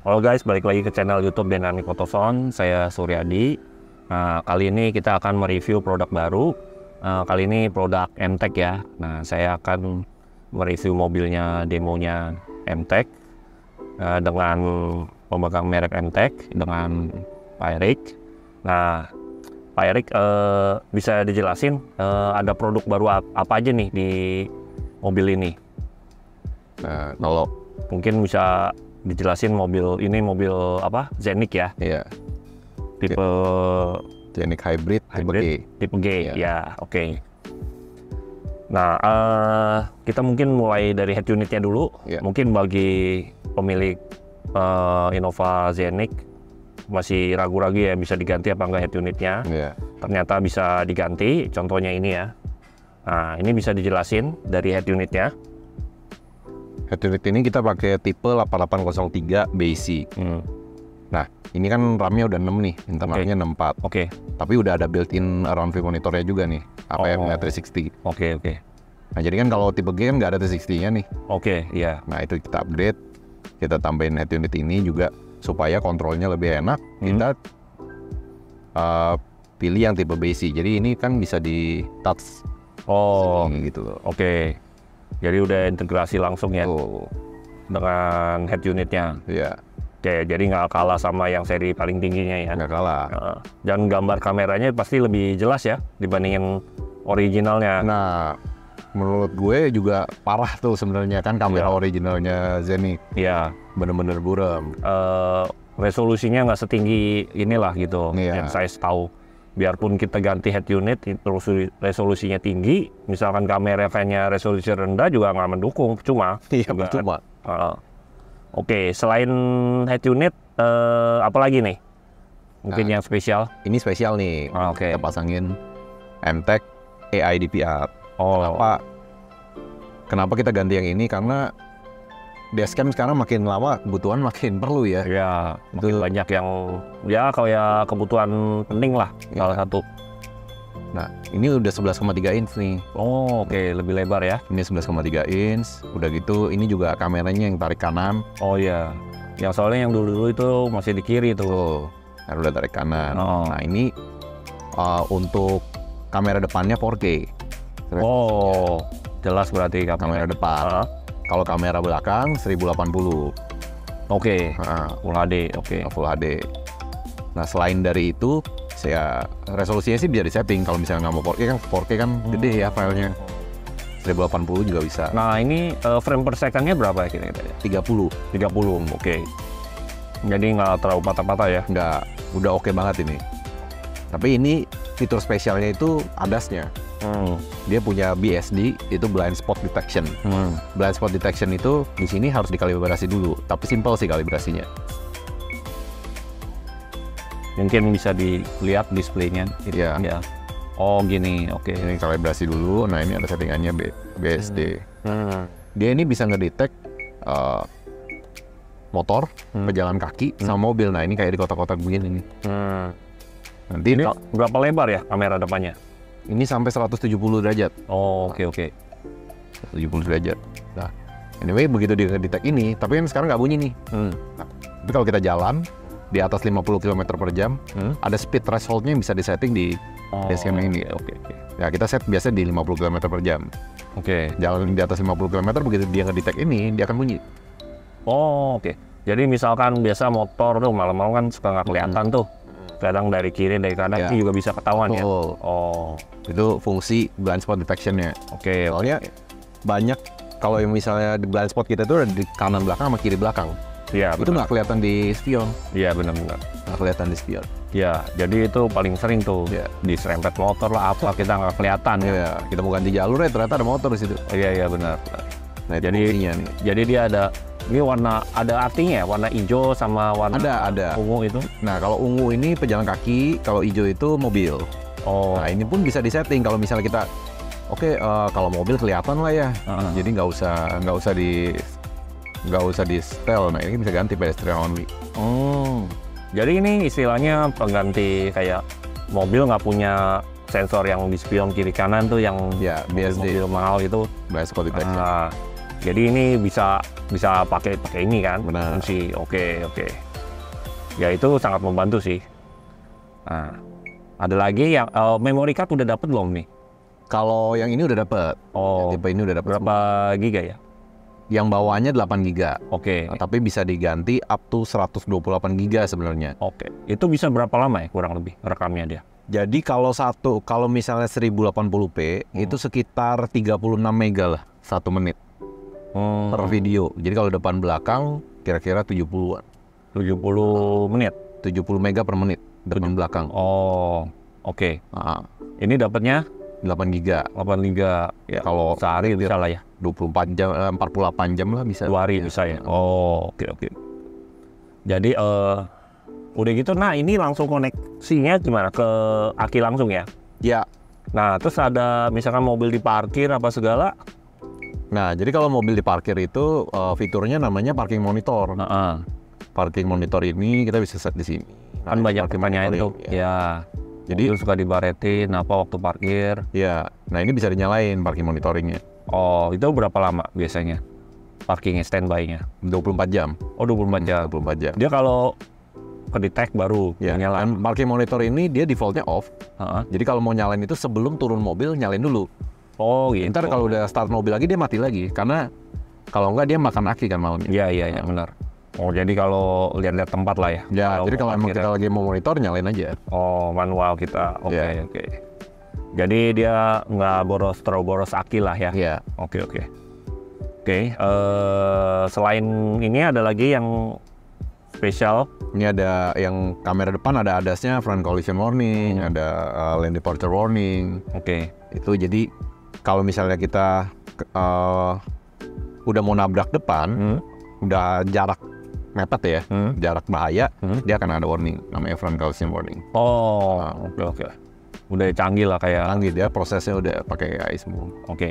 Halo guys, balik lagi ke channel YouTube Dynamic Autozone. Saya Suryadi. Nah, kali ini kita akan mereview produk baru. Kali ini produk MTEK ya. Nah, saya akan mereview mobilnya, demonya MTEK dengan pemegang merek MTEK dengan Pak Erik. Nah, Pak Erik bisa dijelasin ada produk baru apa aja nih di mobil ini? Nah, kalau mungkin bisa dijelasin mobil ini mobil apa? Zenik ya? iya, Tipe Zenik Hybrid tipe G. Tipe G Iya. ya, oke. Nah, kita mungkin mulai dari head unitnya dulu. Iya. Mungkin bagi pemilik Innova Zenik masih ragu-ragu ya bisa diganti apa enggak head unitnya. Iya. Ternyata bisa diganti, contohnya ini ya. Nah, ini bisa dijelasin dari head unitnya. Head unit ini kita pakai tipe 8803 Basic. Nah, ini kan RAM-nya udah 6 nih, internalnya 64. Oke. Tapi udah ada built-in around view monitornya juga nih, APM-nya 360. Oke. Nah, jadi kan kalau tipe G kan nggak ada 360-nya nih. Oke, iya. Nah, itu kita upgrade, kita tambahin head unit ini juga supaya kontrolnya lebih enak. Kita pilih yang tipe Basic. Jadi ini kan bisa di touch. Gitu loh. Oke. Jadi udah integrasi langsung ya Tuh. dengan head unitnya. Iya, Oke, jadi nggak kalah sama yang seri paling tingginya ya. nggak kalah. Dan gambar kameranya pasti lebih jelas ya dibandingin originalnya. Nah, menurut gue juga parah tuh sebenarnya kan kamera originalnya Zenik. Iya. Bener-bener buram. Resolusinya nggak setinggi inilah gitu. Iya. Yang saya tahu. Biarpun kita ganti head unit, terus resolusinya tinggi, misalkan kameranya resolusi rendah juga nggak mendukung, cuma. Iya, cuma. Oke, selain head unit, apa lagi nih? Mungkin yang spesial? Ini spesial nih. Oke. Kita pasangin MTEK AI DPR. Oh, Kenapa kita ganti yang ini? Karena dashcam sekarang makin lama kebutuhan makin perlu ya. ya, Itu banyak yang ya kayak kebutuhan penting lah, salah satu. Nah, ini udah 11,3 inch nih. Oh, oke, lebih lebar ya. Ini 11,3 inch. Udah gitu, ini juga kameranya yang tarik kanan. Oh iya, yang soalnya yang dulu-dulu itu masih di kiri tuh. Tuh, kan udah tarik kanan. Oh. Nah, ini untuk kamera depannya 4K. Oh, jelas berarti Kamera depan. Kalau kamera belakang 1080. Oke, Nah, Full HD, oke. Full HD. Nah, selain dari itu, saya resolusinya sih bisa disetting. Kalau misalnya nggak mau 4K kan, 4K kan gede ya filenya. 1080 juga bisa. Nah, ini frame per second-nya berapa ya kira-kira? 30. 30, oke. Jadi nggak terlalu patah-patah ya? Nggak, udah oke banget ini. Tapi ini fitur spesialnya itu ADAS-nya. Dia punya BSD, itu blind spot detection. Blind spot detection itu di sini harus dikalibrasi dulu, tapi simpel sih kalibrasinya. Mungkin bisa dilihat displaynya. Iya. Ya. Oh gini, oke. Ini kalibrasi dulu. Nah, ini ada settingannya BSD. Dia ini bisa ngedetect motor, pejalan kaki, sama mobil. Nah, ini kayak di kotak-kotak begini nih. Nanti Ini berapa lebar ya kamera depannya? ini sampai 170 derajat. Oh, oke. 170 derajat. Nah, anyway, begitu dia ngedetect ini, tapi kan sekarang nggak bunyi nih. Nah, tapi kalau kita jalan di atas 50 km per jam, ada speed threshold-nya yang bisa disetting di dashcam ini. Oke. Ya, kita set biasa di 50 km per jam. Oke. Jalan di atas 50 km, begitu dia ngedetect ini, dia akan bunyi. Oh, oke. Jadi misalkan biasa motor tuh malam-malam kan suka nggak kelihatan tuh. Kadang dari kiri, dari kanan, Ya. ini juga bisa ketahuan ya? Betul. Oh, Itu fungsi blind spot detection-nya. oke. Soalnya banyak, kalau yang misalnya di blind spot kita itu ada di kanan belakang sama kiri belakang. Iya, Itu nggak kelihatan di spion. Iya, benar-benar. Nggak kelihatan di spion. Ya, jadi itu paling sering tuh Iya. diserempet motor lah apa kita nggak kelihatan ya. Ya, kita mau ganti jalur ya ternyata ada motor di situ. Iya benar. Nah, itu Jadi fungsinya nih. Jadi dia ini warna ada artinya ya, warna hijau sama warna Ada. ungu itu. Nah, kalau ungu ini pejalan kaki, kalau hijau itu mobil. Oh, Nah, ini pun bisa disetting kalau misalnya kita kalau mobil kelihatan lah ya. Jadi nggak usah di setel. Nah, ini bisa ganti pedestrian only. jadi ini istilahnya pengganti kayak mobil nggak punya sensor yang di spion kiri kanan tuh yang Ya, BSD. mobil mahal itu. Blind spot detection. Jadi ini bisa bisa pakai ini kan. Benar. Fungsi. Oke. Ya itu sangat membantu sih. Nah, ada lagi yang memory card udah dapet belum nih? Kalau yang ini udah dapet. Oh, Tipe ini udah dapet. berapa giga ya? Yang bawahnya 8 giga. Oke. Nah, tapi bisa diganti up to 128 giga sebenarnya. Oke. Itu bisa berapa lama ya kurang lebih rekamnya dia? Jadi kalau misalnya 1080p itu sekitar 36 mega lah 1 menit per video. Jadi kalau depan belakang kira-kira 70-an. 70 menit. 70 mega per menit depan belakang. Oh, oke. Ini dapatnya 8 giga. 8 giga. Ya, Kalau sehari bisa lah ya. 24 jam, 48 jam lah bisa. 2 hari bisa ya. Oh, oke. Jadi udah gitu, nah ini langsung koneksinya gimana ke aki langsung ya? Ya. Nah, terus ada misalkan mobil diparkir apa segala. Nah, jadi kalau mobil diparkir itu fiturnya namanya parking monitor. Parking monitor ini kita bisa set di sini. Kan banyak pertanyaan tuh. Ya. Jadi suka dibaretin apa waktu parkir. Ya. Nah, ini bisa dinyalain parking monitoringnya. Oh, itu berapa lama biasanya? Parkingnya, standby-nya? 24 jam. Oh, 24 jam. 24 jam. Dia kalau ke-detect baru nyala. Dan parking monitor ini dia defaultnya off. Jadi kalau mau nyalain itu sebelum turun mobil nyalain dulu. Oh gitu. Ntar kalau udah start mobil lagi dia mati lagi. Karena kalau enggak dia makan aki kan malamnya. Iya, benar. Oh, jadi kalau lihat-lihat tempat lah ya? Ya, jadi kalau emang kita lagi mau monitor nyalain aja. Oh, manual kita. Oke. Jadi dia nggak terlalu boros aki lah ya? Iya. Oke. Selain ini ada lagi yang spesial. Ini ada yang kamera depan ada ADAS-nya, front collision warning, ada lane departure warning. Oke. Itu jadi kalau misalnya kita udah mau nabrak depan, udah jarak mepet ya, jarak bahaya, dia akan ada warning, namanya front collision warning. Oh, oke. Udah canggih lah kayak. Canggih, dia prosesnya udah pakai AI semua. Oke.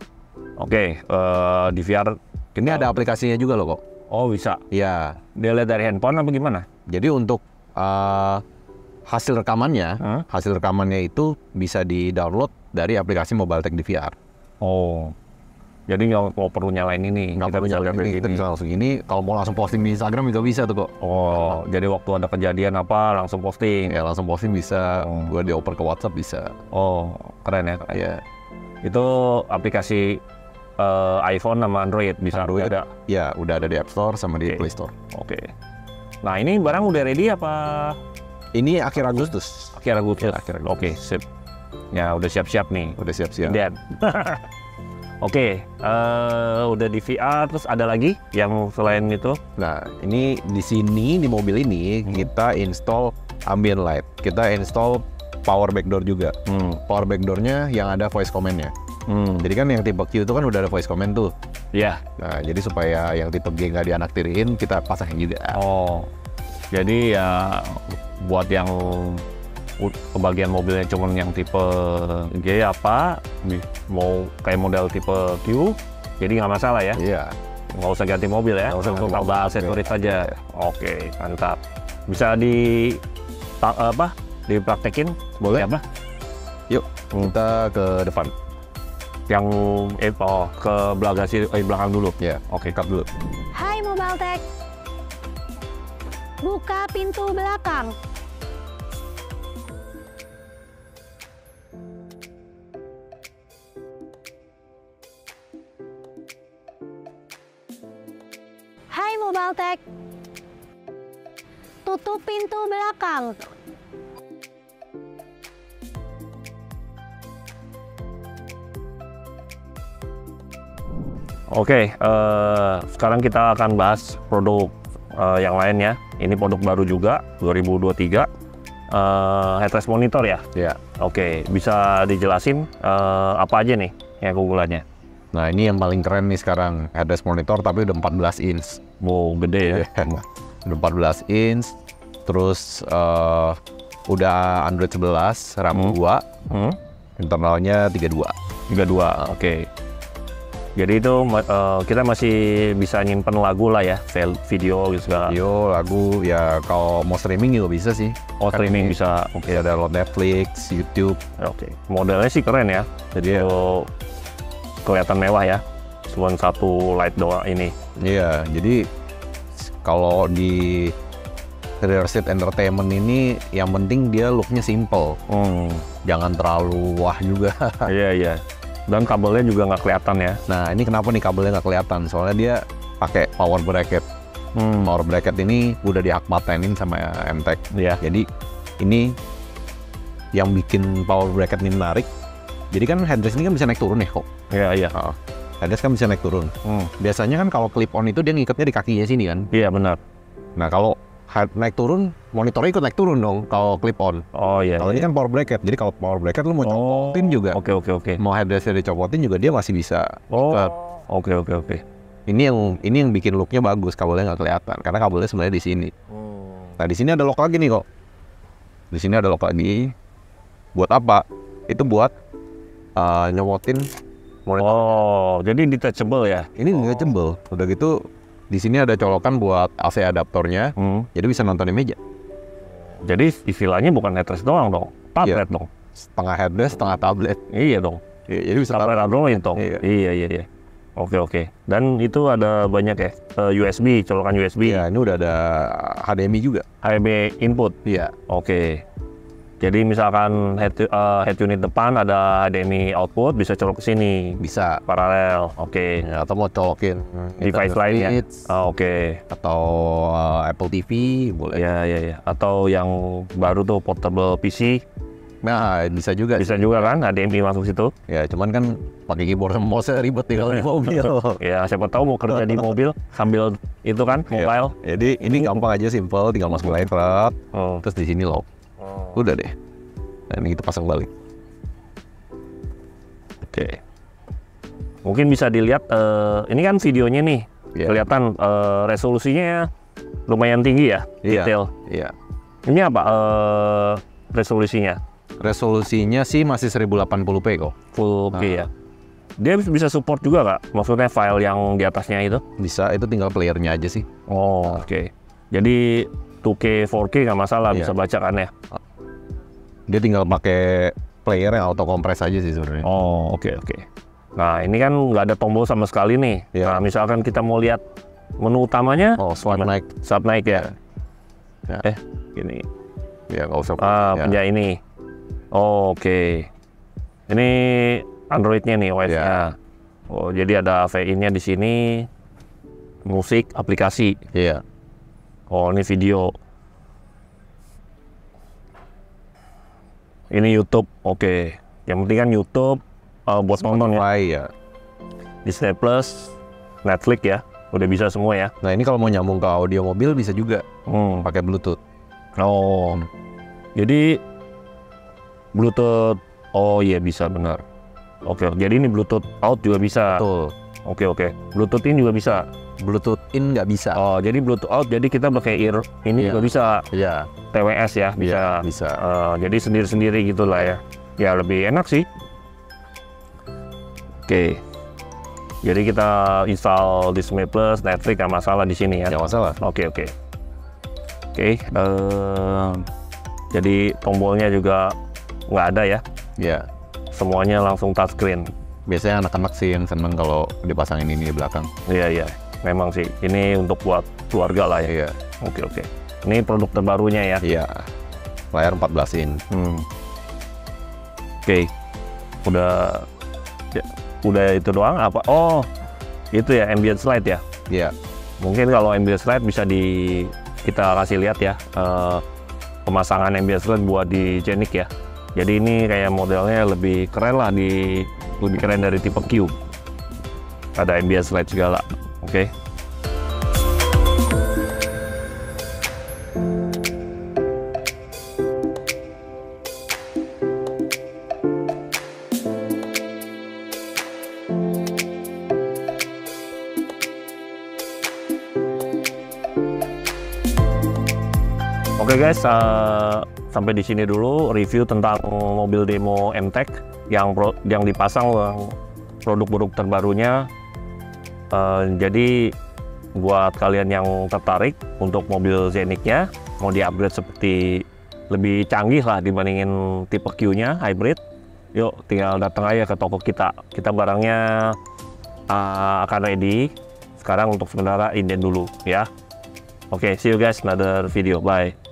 Di VR ini ada aplikasinya juga loh kok. Oh, bisa? Iya. Dia lihat dari handphone apa gimana? Jadi untuk hasil rekamannya itu bisa di-download dari aplikasi MobileTech di VR. Oh, jadi nggak perlu nyalain ini. Nggak perlu nyalain ini, kita bisa langsung ini. Kalau mau langsung posting di Instagram juga bisa tuh kok. Oh, jadi waktu ada kejadian apa langsung posting? Ya langsung posting bisa. Gue dioper ke WhatsApp bisa. Oh, keren ya? Iya. Itu aplikasi iPhone sama Android bisa ada? Ya, udah ada di App Store sama di Play Store. Oke. Nah, ini barang udah ready apa? Ini akhir Agustus. Akhir Agustus. Oke, sip. Ya, udah siap-siap nih. Udah siap-siap. Dan Oke, udah di VR, terus ada lagi yang selain itu? Nah, ini di sini di mobil ini kita install ambient light. Kita install power backdoor juga. Power backdoornya yang ada voice command-nya. Jadi kan yang tipe Q itu kan udah ada voice command tuh. Iya. Nah, jadi supaya yang tipe G nggak dianaktirin, kita pasangin juga. Oh, jadi ya buat yang kebagian mobilnya cuman yang tipe G apa, mau kayak model tipe Q, jadi nggak masalah ya? Iya. Nggak usah ganti mobil ya? Untuk tambah aksesoris saja. Oke, mantap. Bisa dipraktekin? Boleh. Apa? Yuk, kita ke depan. Yang ke belakang dulu. Ya, oke, cut dulu. Hai MobileTech, buka pintu belakang. Hai MobileTech, tutup pintu belakang. Oke, sekarang kita akan bahas produk yang lain ya. Ini produk baru juga, 2023. Headrest monitor ya? Iya. Oke, bisa dijelasin apa aja nih yang keunggulannya? Nah, ini yang paling keren nih sekarang. Headrest monitor tapi udah 14 inch. Wow, gede ya? Udah 14 inch. Terus udah Android 11, RAM 2. Internalnya 32. 32, oke. Jadi itu kita masih bisa nyimpen lagu lah ya, video gitu segala. Video, lagu, ya kalau mau streaming juga bisa sih. Oh, Kan streaming ini, bisa. Oke, ada download Netflix, YouTube. Oke. Modelnya sih keren ya. Jadi kelihatan mewah ya. cuma satu light doang ini. Iya, jadi kalau di rear seat entertainment ini yang penting dia looknya simple, jangan terlalu wah juga. Iya. Dan kabelnya juga nggak kelihatan ya. Nah ini kenapa nih kabelnya nggak kelihatan? Soalnya dia pakai power bracket. Power bracket ini udah diakmatenin sama MTEK. Iya. Jadi ini yang bikin power bracket ini menarik. Jadi kan headrest ini kan bisa naik turun ya kok. Iya. Headrest kan bisa naik turun. Biasanya kan kalau clip on itu dia ngikatnya di kakinya sini kan. Iya benar. Nah kalau naik turun, monitornya ikut naik turun dong kalau clip on. Oh iya. Kalau ini kan power bracket. Jadi kalau power bracket lu mau copotin juga. Oke. Mau headrestnya dicopotin juga dia masih bisa. Oke. Ini yang bikin looknya bagus, kabelnya nggak kelihatan karena kabelnya sebenarnya di sini. Nah di sini ada lock lagi nih kok. Di sini ada lock lagi. Buat apa? Itu buat nyomotin monitor. Oh, jadi detachable ya? Ini detachable. Udah gitu di sini ada colokan buat AC adaptornya. Jadi bisa nonton di meja. Jadi istilahnya bukan headrest doang dong, tablet dong. Setengah headrest, setengah tablet. Iya dong. Jadi bisa tablet Android dong. Iya. Oke. Dan itu ada banyak ya, USB, colokan USB. Iya, ini udah ada HDMI juga. HDMI input. Iya. Oke. Jadi misalkan head unit depan ada HDMI output, bisa colok ke sini. Bisa. Paralel. Oke. Ya, atau mau colokin device lainnya. Oke. Atau Apple TV boleh. Iya. Atau yang baru tuh portable PC. Nah, bisa juga. Bisa juga kan HDMI masuk situ. Ya, cuman kan pakai keyboard sama mouse ribet nih kalau di mobil. Ya, siapa tahu mau kerja di mobil sambil itu kan mobile. Jadi ini gampang aja, simple, tinggal masukin terus di sini lock. Udah deh. Nah, ini kita pasang balik. Oke. Mungkin bisa dilihat ini kan videonya nih. Kelihatan resolusinya lumayan tinggi ya, detail. Iya. Ini apa resolusinya? Resolusinya sih masih 1080p kok. Full K ya. Dia bisa support juga nggak? Maksudnya file yang di atasnya itu? Bisa, itu tinggal playernya aja sih. Oke. Jadi 2K, 4K nggak masalah, bisa baca kan ya? Dia tinggal pakai player yang auto compress aja sih sebenarnya. Oke. Nah ini kan nggak ada tombol sama sekali nih. Nah misalkan kita mau lihat menu utamanya. Swipe naik. Swipe naik ya. Gini. Ya nggak usah. Penjah ini. Oke. Ini Androidnya nih OS-nya. Jadi ada VI-nya di sini. Musik, aplikasi. Iya. Ini video. Ini YouTube. Oke. Yang penting kan YouTube buat nonton ya. Iya. Disney Plus, Netflix ya. Udah bisa semua ya. Nah ini kalau mau nyambung ke audio mobil bisa juga. Pakai Bluetooth. Jadi Bluetooth. Iya bisa, benar. Oke. Jadi ini Bluetooth out juga bisa. Betul. Oke. Bluetooth in juga bisa. Bluetooth in nggak bisa. Jadi Bluetooth out. Jadi kita pakai ear ini juga bisa. Iya. TWS ya bisa. Bisa. Jadi sendiri-sendiri gitulah ya. Ya lebih enak sih. Oke. Jadi kita install Disney Plus, Netflix nggak masalah di sini ya. Nggak masalah. Oke. Jadi tombolnya juga nggak ada ya. Iya. Semuanya langsung touchscreen. Biasanya anak-anak sih yang seneng kalau dipasangin ini di belakang. Iya. Memang sih. Ini untuk buat keluarga lah ya. Iya. Oke. Ini produk terbarunya ya. Iya. Layar 14 in. Oke. Udah itu doang apa? Itu ya ambient slide ya. Iya. Mungkin kalau ambient slide bisa kita kasih lihat ya. Pemasangan ambient slide buat di Scenic ya. Jadi ini kayak modelnya lebih keren lah, lebih keren dari tipe Q. Ada ambient slide segala. Oke. Oke guys, sampai di sini dulu review tentang mobil demo MTEK yang dipasang produk-produk terbarunya. Jadi buat kalian yang tertarik untuk mobil Scenic-nya mau di-upgrade seperti lebih canggih lah dibandingin tipe Q-nya hybrid, yuk tinggal datang aja ke toko kita. Kita barangnya akan ready. Sekarang untuk sementara inden dulu ya. Oke, see you guys another video. Bye.